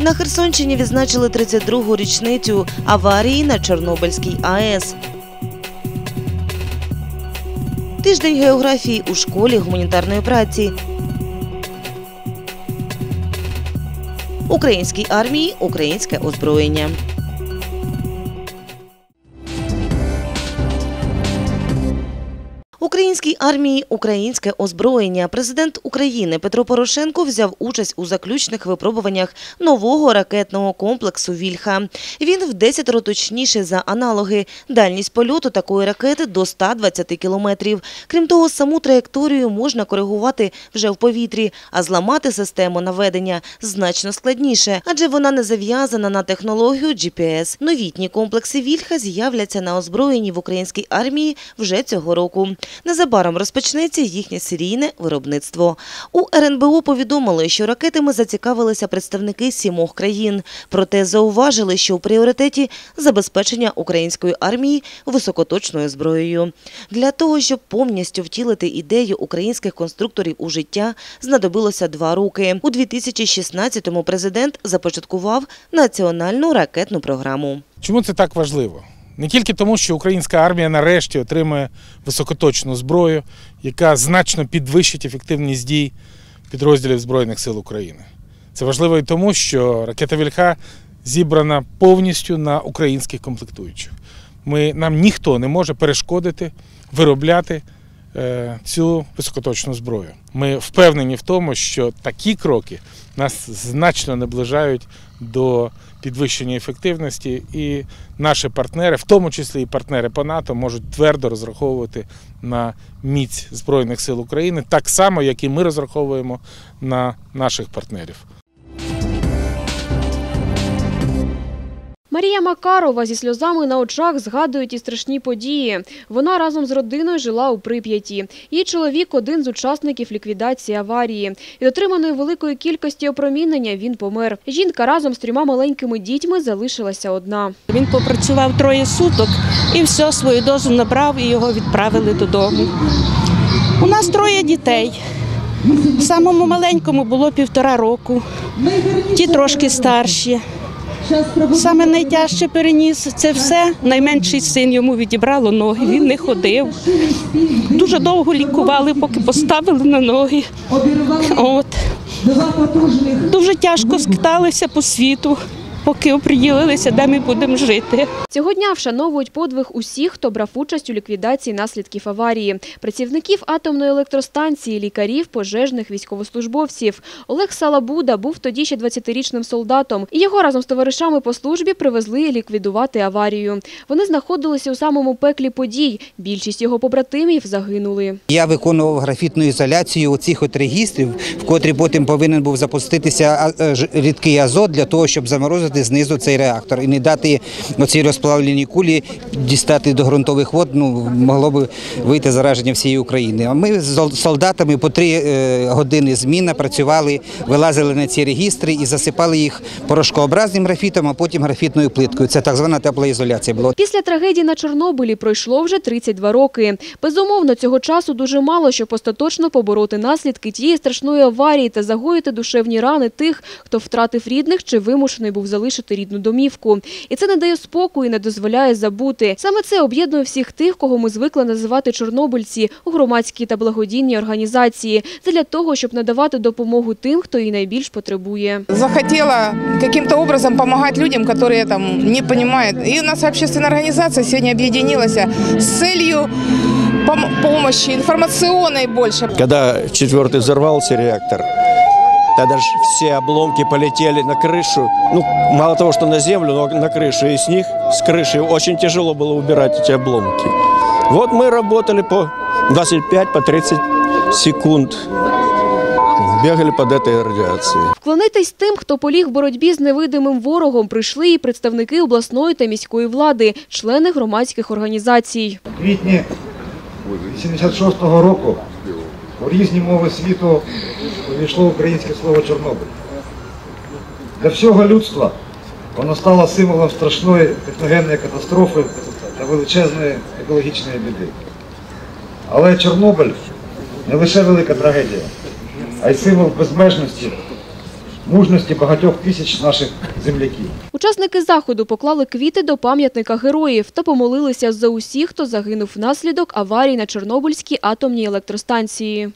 На Херсонщині відзначили 32-гу річницю аварії на Чорнобильській АЕС. Тиждень географії у школі гуманітарної праці. Українській армії – українське озброєння. Українській армії – українське озброєння. Президент України Петро Порошенко взяв участь у заключних випробуваннях нового ракетного комплексу «Вільха». Він в 10 точніший за аналоги. Дальність польоту такої ракети – до 120 кілометрів. Крім того, саму траєкторію можна коригувати вже в повітрі, а зламати систему наведення значно складніше, адже вона не зав'язана на технологію GPS. Новітні комплекси «Вільха» з'являться на озброєнні в українській армії вже цього року. Незабаром розпочнеться їхнє серійне виробництво. У РНБО повідомили, що ракетами зацікавилися представники 7 країн. Проте зауважили, що у пріоритеті забезпечення української армії високоточною зброєю. Для того, щоб повністю втілити ідею українських конструкторів у життя, знадобилося 2 роки. У 2016-му президент започаткував національну ракетну програму. Чому це так важливо? Не тільки тому, що українська армія нарешті отримує високоточну зброю, яка значно підвищить ефективність дій підрозділів Збройних сил України. Це важливо і тому, що ракета «Вільха» зібрана повністю на українських комплектуючих. Нам ніхто не може перешкодити виробляти цю високоточну зброю. Ми впевнені в тому, що такі кроки нас значно наближають до підвищення ефективності, і наші партнери, в тому числі і партнери по НАТО, можуть твердо розраховувати на міць Збройних сил України, так само, як і ми розраховуємо на наших партнерів. Марія Макарова зі сльозами на очах згадує ті страшні події. Вона разом з родиною жила у Прип'яті. Її чоловік – один з учасників ліквідації аварії. Від отриманої великої кількості опромінення він помер. Жінка разом з 3 маленькими дітьми залишилася одна. Він попрацював 3 суток і все, свою дозу набрав і його відправили додому. У нас 3 дітей. Самому маленькому було 1,5 року, ті трошки старші. Саме найтяжче переніс це все. Найменший син, йому відібрало ноги, він не ходив. Дуже довго лікували, поки поставили на ноги. Дуже тяжко скиталися по світу, поки оприділилися, де ми будемо жити. Цього дня вшановують подвиг усіх, хто брав участь у ліквідації наслідків аварії. Працівників атомної електростанції, лікарів, пожежних, військовослужбовців. Олег Салабуда був тоді ще 20-річним солдатом. І його разом з товаришами по службі привезли ліквідувати аварію. Вони знаходилися у самому пеклі подій. Більшість його побратимів загинули. Я виконував графітну ізоляцію оцих регістрів, в котрі потім повинен був запуститися рідкий азот для того, щоб заморозити знизу цей реактор і не дати оці розплавлені кулі дістати до ґрунтових вод, могло б вийти зараження всієї України. А ми з солдатами по 3 години зміна працювали, вилазили на ці регістри і засипали їх порошкообразним графітом, а потім графітною плиткою. Це так звана теплоізоляція була. Після трагедії на Чорнобилі пройшло вже 32 роки. Безумовно, цього часу дуже мало, щоб остаточно побороти наслідки тієї страшної аварії та загоїти душевні рани тих, хто втратив рідних чи вимушений був залишити рідну домівку. І це не дає спокою і не дозволяє забути. Саме це об'єднує всіх тих, кого ми звикли називати чорнобильці у громадські та благодійні організації. Це для того, щоб надавати допомогу тим, хто її найбільш потребує. Захотіла яким-то образом допомагати людям, які там не розуміють. І у нас общественна організація сьогодні об'єдналася з целью помощи информационной больше. Когда 4-й взорвался реактор, тогда же все обломки полетели на крышу. Мало того, что на землю, но на крышу. И с них, с крыши, очень тяжело было убирать эти обломки. Вот мы работали по 25, по 30 секунд. Бігали під цією радіацією. Вклонитись тим, хто поліг в боротьбі з невидимим ворогом, прийшли і представники обласної та міської влади, члени громадських організацій. У квітні 1986 року у різні мови світу увійшло українське слово «Чорнобиль». Для всього людства воно стало символом страшної техногенної катастрофи та величезної екологічної біди. Але Чорнобиль не лише велика трагедія, а й символ безмежності мужності багатьох тисяч наших земляків. Учасники заходу поклали квіти до пам'ятника героїв та помолилися за усіх, хто загинув внаслідок аварії на Чорнобильській атомній електростанції.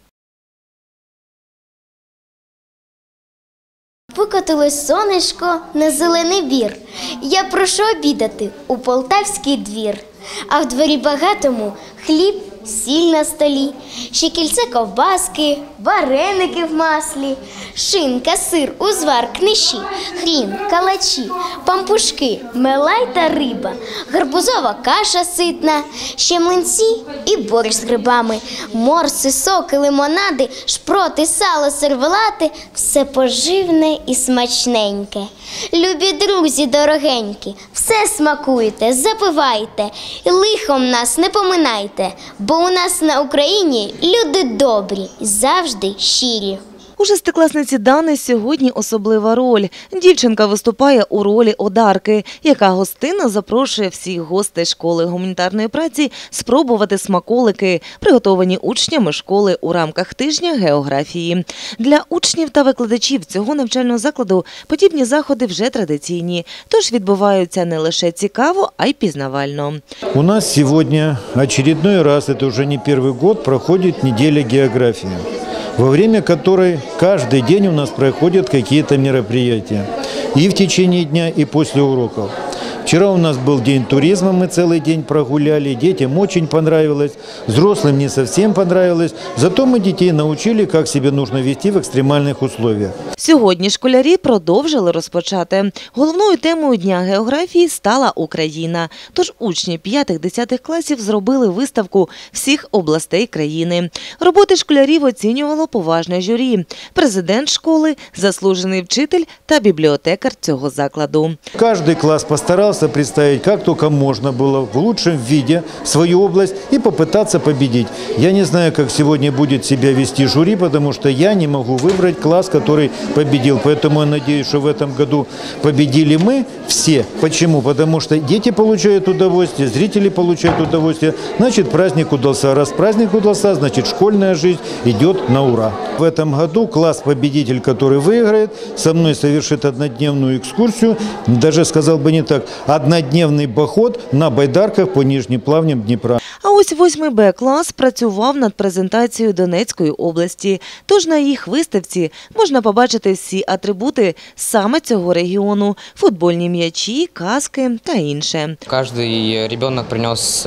Викотилось сонечко на зелений бір. Я прошу обідати у полтавський двір. А в дворі багатому хліб, сіль на столі, ще кільце ковбаски, вареники в маслі, шинка, сир, узвар, книші, хрін, калачі, пампушки, мелай та риба, гарбузова каша ситна, ще млинці і борщ з грибами, морси, соки, лимонади, шпроти, сало, сервелати – все поживне і смачненьке. Любі друзі дорогенькі, все смакуйте, запивайте, і лихом нас не поминайте, бо у нас на Україні люди добрі, завжди щирі. У шестикласниці Дани сьогодні особлива роль. Дівчинка виступає у ролі Одарки, яка гостинно запрошує всіх гостей школи гуманітарної праці спробувати смаколики, приготовані учнями школи у рамках тижня географії. Для учнів та викладачів цього навчального закладу подібні заходи вже традиційні, тож відбуваються не лише цікаво, а й пізнавально. У нас сьогодні очередной раз, це вже не перший год, проходить неделя географії, во время которой каждый день у нас проходят какие-то мероприятия. И в течение дня, и после уроков. Вчера у нас был день туризма, мы целый день прогуляли, детям очень понравилось, взрослым не совсем понравилось, зато мы детей научили, как себя нужно вести в екстремальних условиях. Сьогодні школярі продовжили розпочати. Головною темою Дня географії стала Україна. Тож учні 5-10 класів зробили виставку всіх областей країни. Роботи школярів оцінювало поважне журі, президент школи, заслужений вчитель та бібліотекар цього закладу. Каждый класс постарался представить, как только можно было, в лучшем виде свою область и попытаться победить. Я не знаю, как сегодня будет себя вести жюри, потому что я не могу выбрать класс, который победил. Поэтому я надеюсь, что в этом году победили мы все. Почему? Потому что дети получают удовольствие, зрители получают удовольствие. Значит, праздник удался. Раз праздник удался, значит, школьная жизнь идет на ура. В этом году класс-победитель, который выиграет, со мной совершит однодневную экскурсию, даже сказал бы не так, однодневний поход на байдарках по нижнім плавням Дніпра. А ось 8 Б клас працював над презентацією Донецької області. Тож на їх виставці можна побачити всі атрибути саме цього регіону – футбольні м'ячі, каски та інше. Кожен ребенок приніс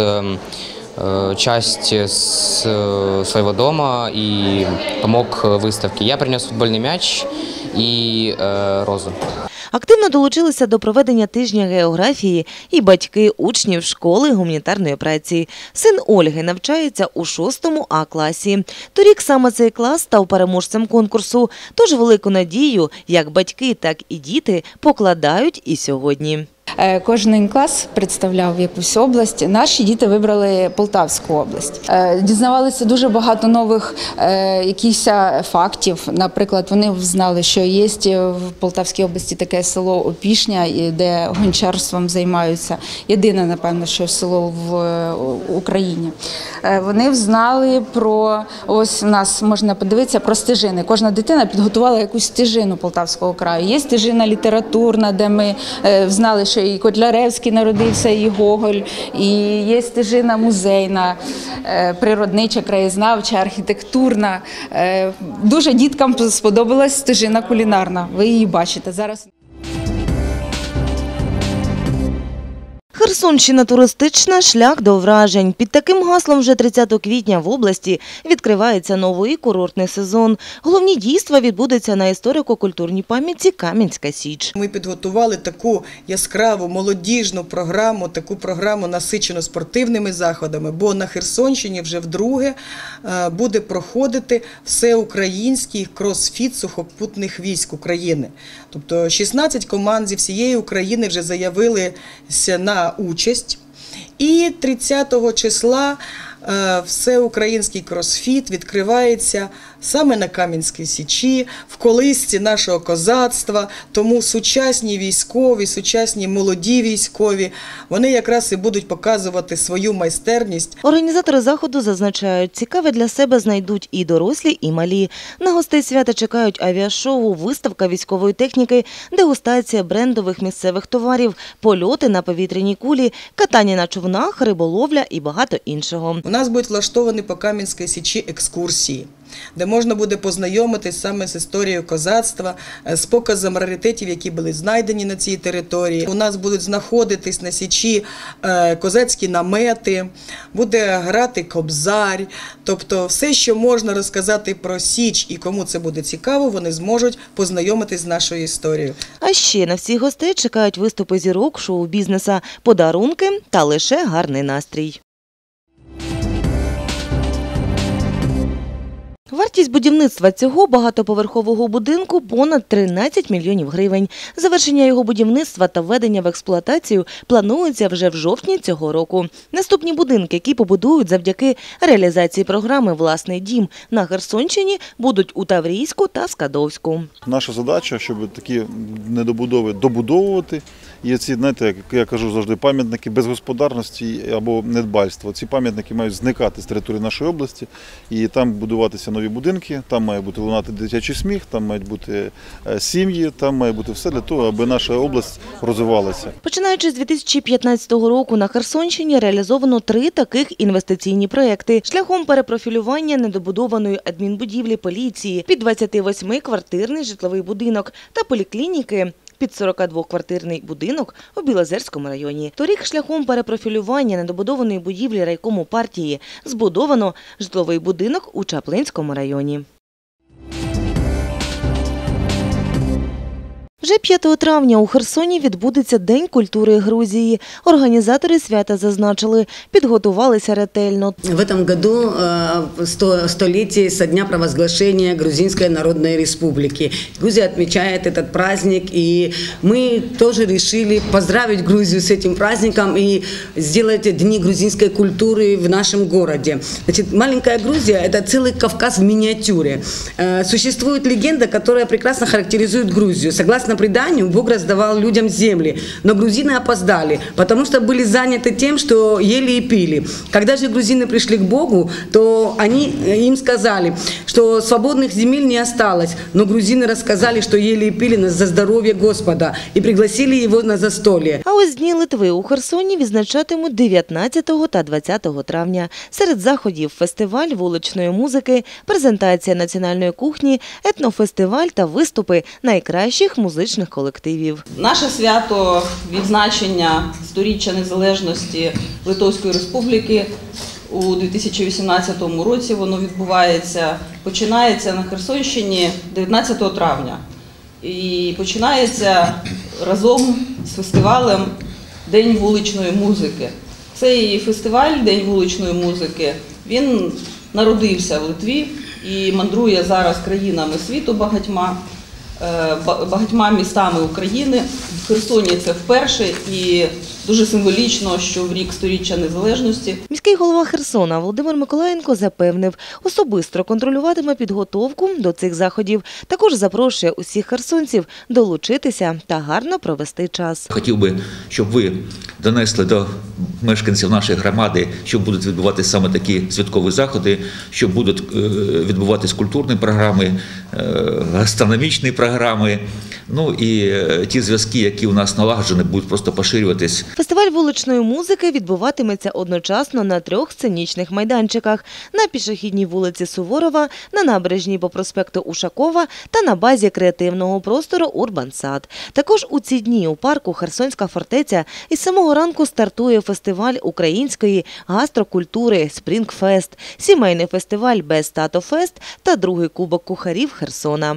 часть своего дома и помог выставке. Я принес футбольный мяч и розу. Активно долучилися до проведення тижня географії і батьки учнів школи гуманітарної праці. Син Ольги навчається у 6 А класі. Торік саме цей клас став переможцем конкурсу, тож велику надію як батьки, так і діти покладають і сьогодні. Кожен клас представляв якусь область. Наші діти вибрали Полтавську область. Дізнавалися дуже багато нових якихось фактів. Наприклад, вони знали, що є в Полтавській області таке село Опішня, де гончарством займаються. Єдине, напевно, що село в Україні. Вони знали про, ось у нас можна подивитися, про стежини. Кожна дитина підготувала якусь стежину Полтавського краю. Є стежина літературна, де ми знали, що і Котляревський народився, і Гоголь, і є стежина музейна, природнича, краєзнавча, архітектурна. Дуже діткам сподобалась стежина кулінарна, ви її бачите зараз. Херсонщина туристична – шлях до вражень. Під таким гаслом вже 30 квітня в області відкривається новий курортний сезон. Головні дійства відбудуться на історико-культурній пам'ятці Кам'янська Січ. Ми підготували таку яскраву молодіжну програму, таку програму насичену спортивними заходами, бо на Херсонщині вже вдруге буде проходити всеукраїнський кросфіт сухопутних військ України. Тобто 16 команд зі всієї України вже заявилися на участь. І 30 числа всеукраїнський кросфіт відкривається саме на Кам'янській Січі, в колисці нашого козацтва. Тому сучасні військові, сучасні молоді військові, вони якраз і будуть показувати свою майстерність. Організатори заходу зазначають, цікаве для себе знайдуть і дорослі, і малі. На гостей свята чекають авіашоу, виставка військової техніки, дегустація брендових місцевих товарів, польоти на повітряній кулі, катання на човнах, риболовля і багато іншого. У нас будуть влаштовані по Кам'янській Січі екскурсії, де можна буде познайомитись саме з історією козацтва, з показом раритетів, які були знайдені на цій території. У нас будуть знаходитись на Січі козацькі намети, буде грати кобзар. Тобто все, що можна розказати про Січ і кому це буде цікаво, вони зможуть познайомитись з нашою історією. А ще на всіх гостей чекають виступи зірок шоу-бізнеса, подарунки та лише гарний настрій. Вартість будівництва цього багатоповерхового будинку – понад 13 мільйонів гривень. Завершення його будівництва та введення в експлуатацію планується вже в жовтні цього року. Наступні будинки, які побудують завдяки реалізації програми «Власний дім» на Херсонщині, будуть у Таврійську та Скадовську. Наша задача, щоб такі недобудови добудовувати. І ці, знаєте, як я кажу завжди, пам'ятники безгосподарності або недбальства. Ці пам'ятники мають зникати з території нашої області і там будуватися нові будинки, там має бути лунати дитячий сміх, там мають бути сім'ї, там має бути все для того, аби наша область розвивалася. Починаючи з 2015 року на Херсонщині реалізовано 3 таких інвестиційні проекти. Шляхом перепрофілювання недобудованої адмінбудівлі поліції під 28-квартирний житловий будинок та поліклініки під 42-квартирний будинок у Білозерському районі. Торік шляхом перепрофілювання недобудованої будівлі райкому партії збудовано житловий будинок у Чаплинському районі. Вже 5 травня у Херсоні відбудеться День культури Грузії. Організатори свята зазначили, підготувалися ретельно. В этом году столетие со дня провозглашения Грузинской Народной Республики. Грузия отмечает этот праздник, и мы тоже решили поздравить Грузию с этим праздником и сделать Дни грузинской культуры в нашем городе. Значит, маленькая Грузия – это целый Кавказ в миниатюре. Существует легенда, которая прекрасно характеризует Грузию. Согласно преданию, Бог раздавал людям земли, но грузины опоздали, потому что были заняты тем, что ели и пили. Когда же грузины пришли к Богу, то им сказали, что свободных земель не осталось, но грузины рассказали, что ели и пили за здоровье Господа и пригласили его на застолье. А ось Дні Литви у Херсоні відзначатимуть 19 та 20 травня. Серед заходів – фестиваль вуличної музики, презентація національної кухні, етнофестиваль та виступи найкращих музичних колективів. Наше свято відзначення сторіччя незалежності Литовської Республіки у 2018 році воно відбувається, починається на Херсонщині 19 травня. І починається разом з фестивалем День вуличної музики. Цей фестиваль День вуличної музики, він народився в Литві і мандрує зараз країнами світу багатьма містами України. В Херсоні це вперше і дуже символічно, що в рік сторіччя незалежності. Міський голова Херсона Володимир Миколаєнко запевнив, особисто контролюватиме підготовку до цих заходів. Також запрошує усіх херсонців долучитися та гарно провести час. Хотів би, щоб ви донесли до мешканців нашої громади, що будуть відбуватися саме такі святкові заходи, що будуть відбуватися культурні програми, гастрономічні програми, ну і ті зв'язки, які у нас налагоджені, будуть просто поширюватись. Фестиваль вуличної музики відбуватиметься одночасно на 3 сценічних майданчиках – на пішохідній вулиці Суворова, на набережній по проспекту Ушакова та на базі креативного простору «Урбансад». Також у ці дні у парку «Херсонська фортеця» із самого ранку стартує фестиваль української гастрокультури «Спрінгфест», сімейний фестиваль «Без Тато Фест» та другий кубок кухарів Херсона.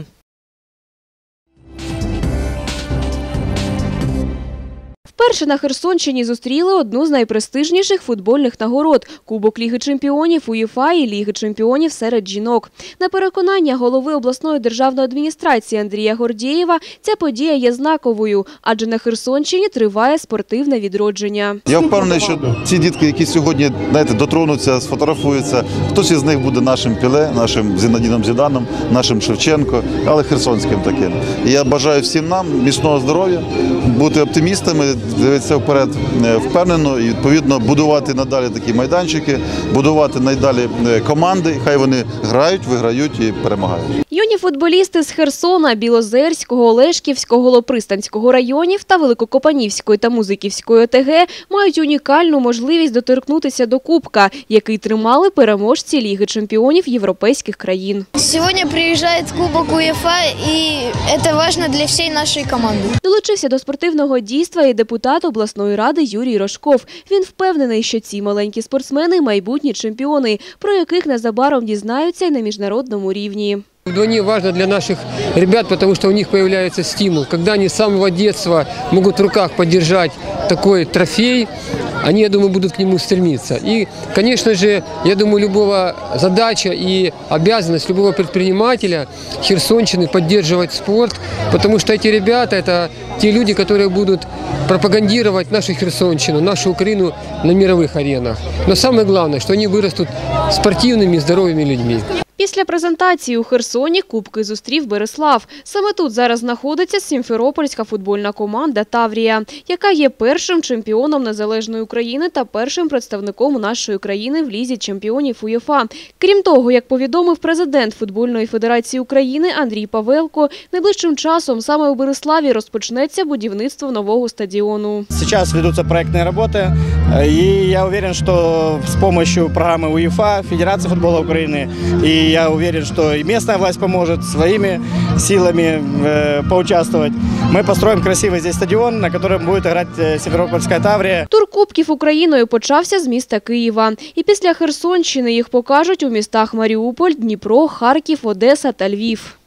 Вперше на Херсонщині зустріли одну з найпрестижніших футбольних нагород – Кубок Ліги чемпіонів УЄФА і Ліги чемпіонів серед жінок. На переконання голови обласної державної адміністрації Андрія Гордєєва, ця подія є знаковою, адже на Херсонщині триває спортивне відродження. Я впевнений, що ці дітки, які сьогодні, знаєте, дотронуться, сфотографуються, хтось із них буде нашим Піле, нашим Зінедіном Зіданом, нашим Шевченко, але херсонським таким. І я бажаю всім нам міцного здоров'я, бути оптимістами, дивитися вперед впевнено і, відповідно, будувати надалі такі майданчики, будувати надалі команди, хай вони грають, виграють і перемагають. Юні футболісти з Херсона, Білозерського, Олешківського, Лопристанського районів та Великокопанівської та Музиківської ОТГ мають унікальну можливість доторкнутися до кубка, який тримали переможці Ліги чемпіонів європейських країн. Сьогодні приїжджає Кубок УЄФА, і це важливо для всієї нашої команди. Долучився до спортивного дійства і депутат обласної ради Юрій Рожков. Він впевнений, що ці маленькі спортсмени – майбутні чемпіони, про яких незабаром дізнаються й на міжнародному рівні. Вдвойне важно для наших ребят, потому что у них появляется стимул. Когда они с самого детства могут в руках подержать такой трофей, они, я думаю, будут к нему стремиться. И, конечно же, я думаю, любого задача и обязанность любого предпринимателя Херсонщины поддерживать спорт, потому что эти ребята – это те люди, которые будут пропагандировать нашу Херсонщину, нашу Украину на мировых аренах. Но самое главное, что они вырастут спортивными, здоровыми людьми. Після презентації у Херсоні кубки зустрів Береслав. Саме тут зараз знаходиться сімферопольська футбольна команда «Таврія», яка є першим чемпіоном незалежної України та першим представником нашої країни в Лізі чемпіонів УЄФА. Крім того, як повідомив президент Футбольної федерації України Андрій Павелко, найближчим часом саме у Береславі розпочнеться будівництво нового стадіону. Зараз ведуться проєктні роботи, і я уверен, що з допомогою програми УЄФА, Федерації футболу України, и я уверен, что и местная власть поможет своими силами поучаствовать. Мы построим красивый здесь стадион, на котором будет играть Симферопольская Таврия. Тур кубків Україною почався з міста Києва. І після Херсонщини їх покажуть у містах Маріуполь, Дніпро, Харків, Одеса та Львів.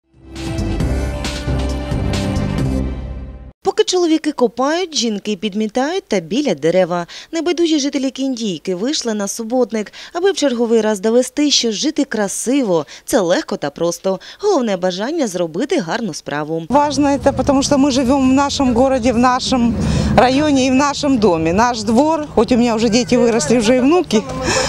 Поки чоловіки копають, жінки підмітають та білять дерева. Небайдужі жителі Кіндійки вийшли на суботник, аби в черговий раз довести, що жити красиво – це легко та просто. Головне бажання – зробити гарну справу. Важно це, тому що ми живемо в нашому місті, в нашому районі і в нашому домі. Наш двор, хоч у мене вже діти виросли, вже і внуки,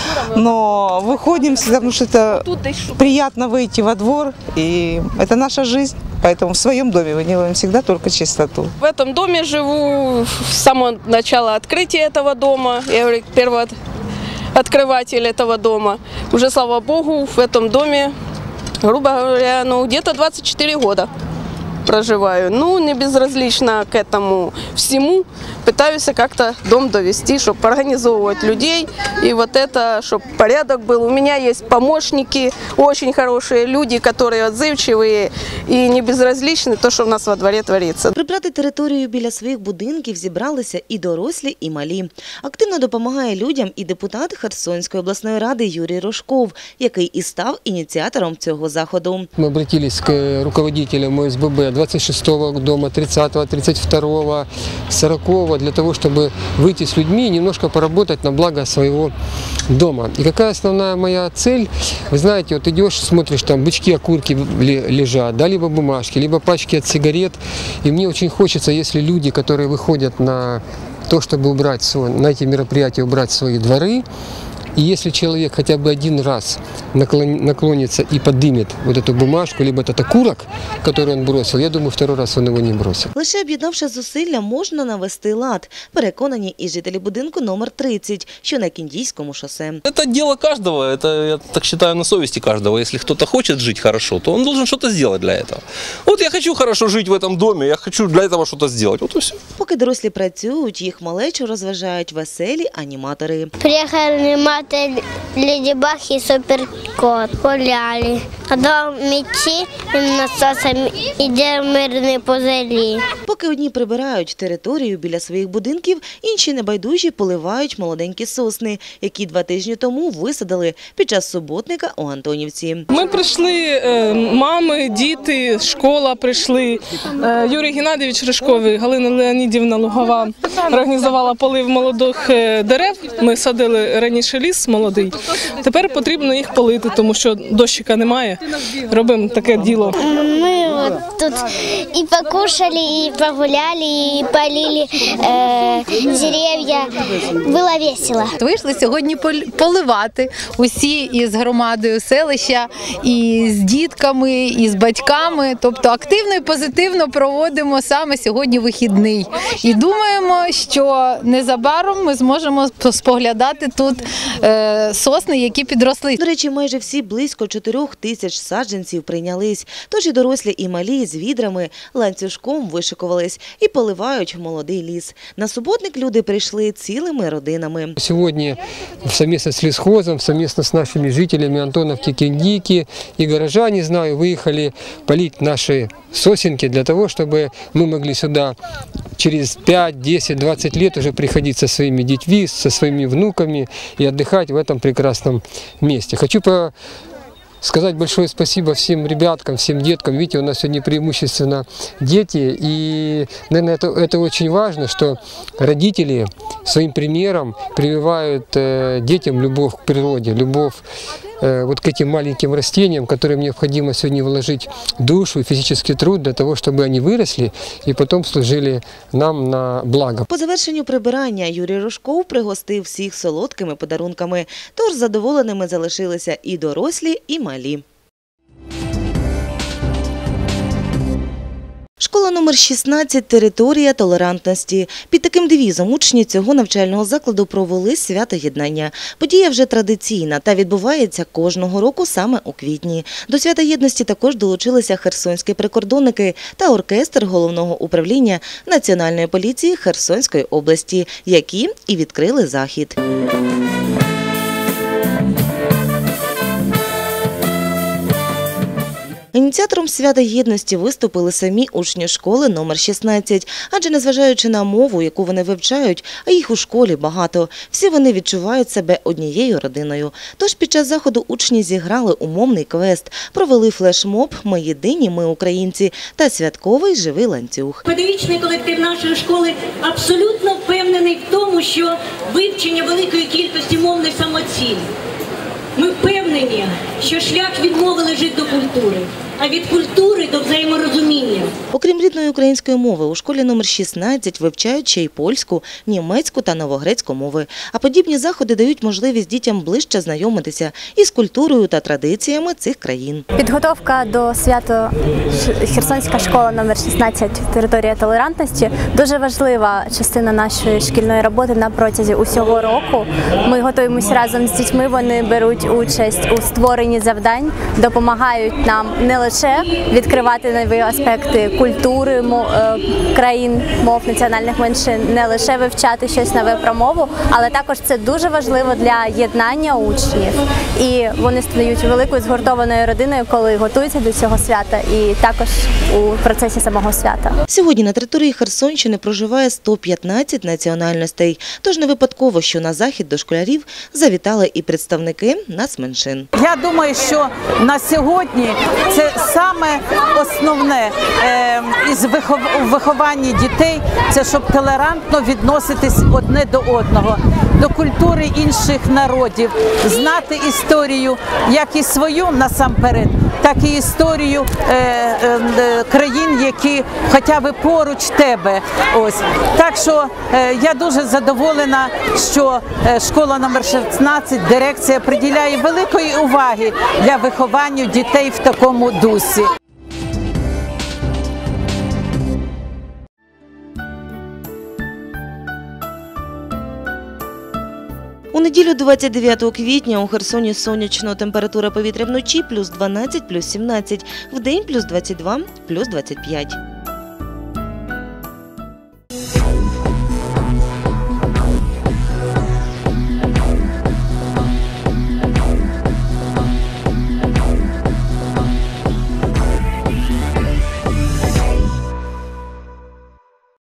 але виходимо завжди, тому що це приємно вийти во двор, і це наша життя. Поэтому в своем доме мы делаем всегда только чистоту. В этом доме живу с самого начала открытия этого дома. Я первый открыватель этого дома. Уже, слава богу, в этом доме, грубо говоря, где-то 24 года проживаю. Не безразлично к этому всему. Пытаюсь как-то дом довести, чтобы организовывать людей. И вот это, чтобы порядок был. У меня есть помощники, очень хорошие люди, которые отзывчивые и не безразличны то, что у нас во дворе творится. Прибрати територію біля своїх будинків зібралися і дорослі, і малі. Активно допомагає людям і депутат Херсонської обласної ради Юрій Рожков, який і став ініціатором цього заходу. Мы обратились к руководителям ОСББ 26-го дома, 30-го, 32-го, 40-го, для того, чтобы выйти с людьми и немножко поработать на благо своего дома. И какая основная моя цель? Вы знаете, вот идешь, смотришь, там бычки, окурки лежат, да, либо бумажки, либо пачки от сигарет. И мне очень хочется, если люди, которые выходят на то, чтобы убрать на эти мероприятия, убрать свои дворы, и если человек хотя бы один раз наклонится и поднимет вот эту бумажку, либо этот окурок, который он бросил, я думаю, второй раз он его не бросит. Лише об'єднавши зусилля, можна навести лад. Переконані і жителі будинку номер 30, що на Кіндійському шосе. Это дело каждого, это, я так считаю, на совести каждого. Если кто-то хочет жить хорошо, то он должен что-то сделать для этого. Вот я хочу хорошо жить в этом доме, я хочу для этого что-то сделать. Вот и все. Поки дорослі працюють, їх малечу розважають веселі аніматори. Приїхали грати Леді Баг і Суперкот. Гуляли. До м'ячі і насосом іде мирний по землі. Поки одні прибирають територію біля своїх будинків, інші небайдужі поливають молоденькі сосни, які 2 тижні тому висадили під час суботника у Антонівці. Ми прийшли, мами, діти, школа прийшли. Юрій Геннадійович Ришковий, Галина Леонідівна Лугова організувала полив молодих дерев. Ми садили раніше ліс молодий. Тепер потрібно їх полити, тому що дощика немає. Робимо таке діло. Ми тут і покушали, і погуляли, і полили дерев'я. Було весело. Вийшли сьогодні поливати усі із громадою селища, і з дітками, і з батьками. Тобто активно і позитивно проводимо саме сьогодні вихідний. І думаємо, що незабаром ми зможемо споглядати тут сосни, які підросли. До речі, майже всі близько 4 тисяч саджанців прийнялись. Тож і дорослі, і малі з відрами ланцюжком вишикувались і поливають молодий ліс. На суботник люди прийшли цілими родинами. Сегодня совместно с лесхозом, совместно с нашими жителями Антоновки, Киндики и горожане, знаю, выехали полить наши сосенки для того, чтобы мы могли сюда через 5, 10, 20 лет уже приходить со своими детьми, со своими внуками и отдыхать в этом прекрасном месте. Хочу сказать большое спасибо всем ребяткам, всем деткам. Видите, у нас сегодня преимущественно дети. И, наверное, это очень важно, что родители своим примером прививают детям любовь к природе, любовь вот к этим маленьким растениям, которым необходимо сегодня вложить душу и физический труд для того, чтобы они выросли и потом служили нам на благо. По завершенню прибирання Юрій Рожков пригостив всіх солодкими подарунками, тож задоволеними залишилися і дорослі, і малі. Школа номер 16 «Територія толерантності». Під таким девізом учні цього навчального закладу провели свято єднання. Подія вже традиційна та відбувається кожного року саме у квітні. До свята єдності також долучилися херсонські прикордонники та оркестр Головного управління Національної поліції Херсонської області, які і відкрили захід. Ініціатором свята єдності виступили самі учні школи номер 16, адже незважаючи на мову, яку вони вивчають, а їх у школі багато, всі вони відчувають себе однією родиною. Тож під час заходу учні зіграли умовний квест, провели флешмоб «Ми єдині, ми українці» та святковий живий ланцюг. Педагогічний колектив нашої школи абсолютно впевнений в тому, що вивчення великої кількості мов не самоціль. Ми впевнені, що шлях від мови лежить до культури, а від культури до взаєморозуміння. Окрім рідної української мови, у школі номер 16 вивчають ще й польську, німецьку та новогрецьку мови. А подібні заходи дають можливість дітям ближче знайомитися із культурою та традиціями цих країн. Підготовка до свята Херсонська школа номер 16 «Територія толерантності» дуже важлива частина нашої шкільної роботи на протязі усього року. Ми готуємося разом з дітьми, вони беруть участь у створенні завдань, допомагають нам не лише відкривати нові аспекти культури країн, мов національних меншин, не лише вивчати щось нове про мову, але також це дуже важливо для єднання учнів. І вони стають великою згуртованою родиною, коли готуються до цього свята і також у процесі самого свята. Сьогодні на території Херсонщини проживає 115 національностей. Тож не випадково, що на захід до школярів завітали і представники нацменшин. Я думаю, що на сьогодні це саме основне із виховання дітей, це щоб толерантно відноситись одне до одного, до культури інших народів, знати історію, як і свою насамперед, так і історію країн, які хоча б поруч тебе. Ось. Так що я дуже задоволена, що школа номер 16, дирекція приділяє великої уваги для виховання дітей в такому дусі. У неділю 29 квітня у Херсоні сонячно, температура повітря вночі +12, +17, вдень +22, +25.